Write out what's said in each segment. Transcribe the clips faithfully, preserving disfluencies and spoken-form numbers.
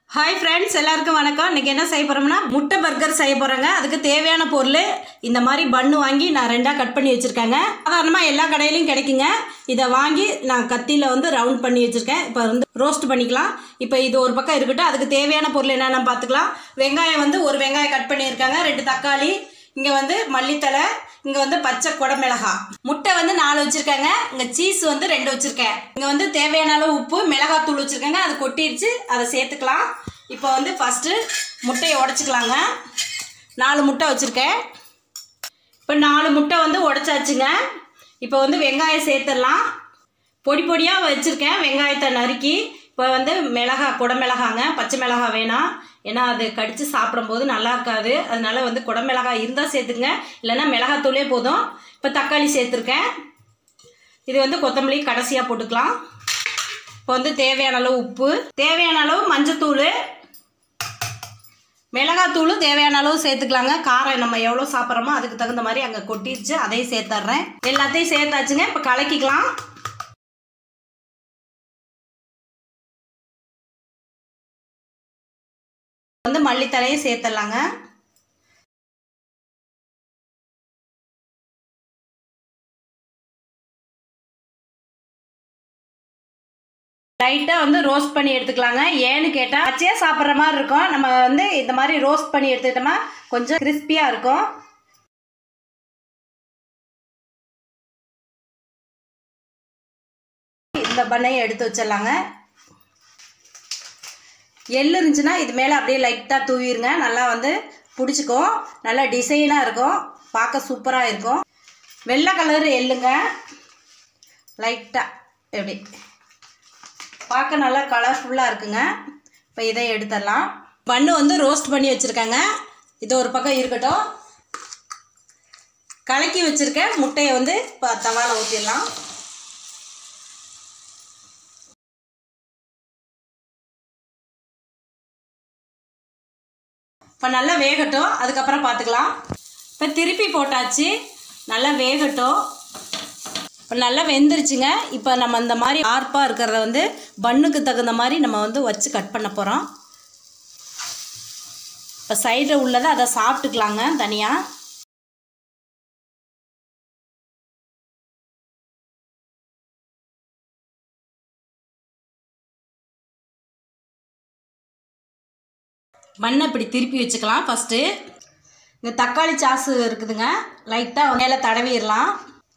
hi friends எல்லாருக்கும் வணக்கம் இன்னைக்கு என்ன செய்ய போறோம்னா முட்டை பர்கர் செய்ய போறேங்க அதுக்கு தேவையான பொருள் இந்த மாதிரி பன் வாங்கி நான் ரெண்டா கட் பண்ணி வச்சிருக்கேங்க சாதாரணமா எல்லா கடையிலயும் கிடைக்குங்க இத வாங்கி நான் கத்தியில வந்து ரவுண்ட் பண்ணி வச்சிருக்கேன் இப்போ வந்து ரோஸ்ட் பண்ணிக்கலாம் இப்போ இது ஒரு பக்கம் இருக்கட்டும் அதுக்கு தேவையான பொருள் என்னன்னு பார்த்துக்கலாம் வெங்காயம் வந்து ஒரு வெங்காயம் கட் பண்ணி இருக்காங்க ரெண்டு தக்காளி இங்க வந்து மல்லித்தலை இங்க வந்து பச்சை குடமிளகாய் முட்டை வந்து நாலு வச்சிருக்காங்க இங்க சீஸ் வந்து ரெண்டு வச்சிருக்கேன் இங்க வந்து தேவையான அளவு உப்பு மிளகாய் தூள் வச்சிருக்காங்க அது கொட்டிடுச்சு அதை சேர்த்துக்கலாம் இப்போ வந்து ஃபர்ஸ்ட் முட்டையை உடைச்சுக்கலாங்க நாலு முட்டை வச்சிருக்கேன் இப்போ நாலு முட்டை வந்து உடைச்சாச்சுங்க இப்போ வந்து வெங்காயம் சேர்த்துடலாம் பொடி பொடியாக வச்சிருக்கேன் வெங்காயத்தை நறுக்கி இப்போ வந்து மிளகாய் குடமிளகாங்க பச்சை மிளகாய் வேணாம் ஏன்னா அது கடிச்சு சாப்பிடும்போது நல்லா இருக்காது அதனால வந்து குடமிளகாய் இருந்தால் சேர்த்துங்க இல்லைன்னா மிளகாய் தூளே போதும் இப்போ தக்காளி சேர்த்துருக்கேன் இது வந்து கொத்தமல்லி கடைசியாக போட்டுக்கலாம் இப்போ வந்து தேவையான அளவு உப்பு தேவையான அளவு மஞ்சத்தூள் மிளகாத்தூள் தேவையான அளவு சேர்த்துக்கலாங்க காரம் நம்ம எவ்வளோ சாப்பிட்றோமோ அதுக்கு தகுந்த மாதிரி அங்கே கொட்டிடுச்சு அதையும் சேர்த்துட்றேன் எல்லாத்தையும் சேர்த்தாச்சுங்க இப்போ கலக்கிக்கலாம் வந்து மல்லித்தலையும் சேர்த்துடலாங்க லைட்டாக வந்து ரோஸ்ட் பண்ணி எடுத்துக்கலாங்க ஏன்னு கேட்டால் பச்சையாக சாப்பிட்ற மாதிரி இருக்கும் நம்ம வந்து இந்த மாதிரி ரோஸ்ட் பண்ணி எடுத்துக்கிட்டோமா கொஞ்சம் கிறிஸ்பியாக இருக்கும் இந்த பண்ணையை எடுத்து வச்சிடலாங்க எள்ளு இருந்துச்சுன்னா இது மேலே அப்படியே லைட்டாக தூவிடுங்க நல்லா வந்து பிடிச்சிக்கும் நல்லா டிசைனாக இருக்கும் பார்க்க சூப்பராக இருக்கும் வெள்ளை கலர் எள்ளுங்க லைட்டாக எப்படி பார்க்க நல்லா கலர்ஃபுல்லாக இருக்குங்க இப்போ இதை எடுத்துடலாம் பன்னு வந்து ரோஸ்ட் பண்ணி வச்சுருக்கேங்க இது ஒரு பக்கம் இருக்கட்டும் கலக்கி வச்சுருக்க முட்டையை வந்து இப்போ தவாவில் ஊற்றிடலாம் இப்போ நல்லா வேகட்டும் அதுக்கப்புறம் பார்த்துக்கலாம் இப்போ திருப்பி போட்டாச்சு நல்லா வேகட்டும் இப்போ நல்லா வெந்துருச்சுங்க இப்போ நம்ம இந்த மாதிரி ஆர்ப்பாக இருக்கிறத வந்து பன்னுக்கு தகுந்த மாதிரி நம்ம வந்து வச்சு கட் பண்ண போகிறோம் இப்போ சைடில் உள்ளதை அதை சாப்பிட்டுக்கலாங்க தனியாக மண்ணை இப்படி திருப்பி வச்சுக்கலாம் ஃபஸ்ட்டு இந்த தக்காளி சாஸு இருக்குதுங்க லைட்டாக மேலே தடவிடலாம்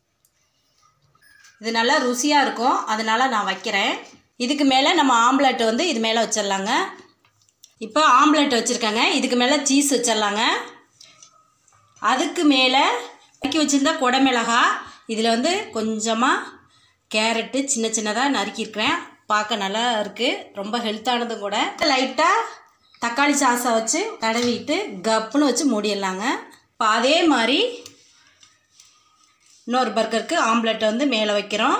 இது நல்லா ருசியாக இருக்கும் அதனால் நான் வைக்கிறேன் இதுக்கு மேலே நம்ம ஆம்லெட் வந்து இது மேலே வச்சிடலாங்க இப்போ ஆம்லெட் வச்சுருக்கேங்க இதுக்கு மேலே சீஸ் வச்சிடலாங்க அதுக்கு மேலே நறுக்கி வச்சுருந்த குடமிளகாய் இதில் வந்து கொஞ்சமாக கேரட்டு சின்ன சின்னதாக நறுக்கியிருக்கிறேன் பார்க்க நல்லா இருக்குது ரொம்ப ஹெல்த்தானதும் கூட லைட்டாக தக்காளி சாஸை வச்சு தடவிட்டு கப்புன்னு வச்சு மூடிடலாங்க இப்போ அதே மாதிரி இன்னொரு பர்கருக்கு ஆம்லெட் வந்து மேலே வைக்கிறோம்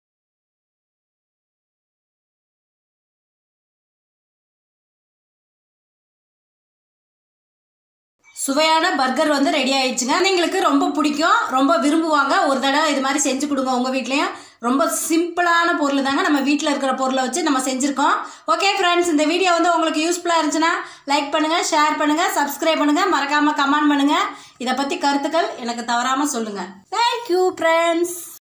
சுவையான பர்கர் வந்து ரெடி ஆயிடுச்சுங்க குழந்தைங்களுக்கு ரொம்ப பிடிக்கும் ரொம்ப விரும்புவாங்க ஒரு தடவை இது மாதிரி செஞ்சு கொடுங்க உங்கள் வீட்லேயும் ரொம்ப சிம்பிளான பொருள் தாங்க நம்ம வீட்டில் இருக்கிற பொருளை வச்சு நம்ம செஞ்சுருக்கோம் ஓகே ஃப்ரெண்ட்ஸ் இந்த வீடியோ வந்து உங்களுக்கு யூஸ்ஃபுல்லாக இருந்துச்சுன்னா லைக் பண்ணுங்கள் ஷேர் பண்ணுங்கள் சப்ஸ்கிரைப் பண்ணுங்கள் மறக்காமல் கமெண்ட் பண்ணுங்கள் இதை பற்றி கருத்துக்கள் எனக்கு தவறாமல் சொல்லுங்கள் தேங்க்யூ ஃப்ரெண்ட்ஸ்